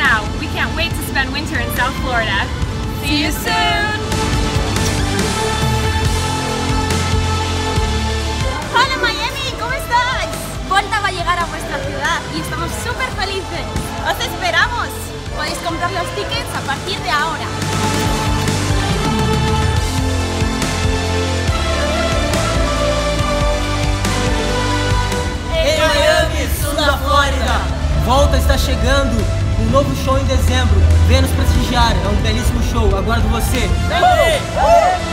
now. We can't wait to spend winter in South Florida. See you soon! Hola Miami, ¿cómo estás? Volta va a llegar a vuestra ciudad y estamos súper felices. ¡Os esperamos! Podéis comprar los tickets a partir de ahora. Ei Miami, sul da Flórida! Volta está chegando, um novo show em dezembro. Venha nos prestigiar, é um belíssimo show, aguardo você! Vem!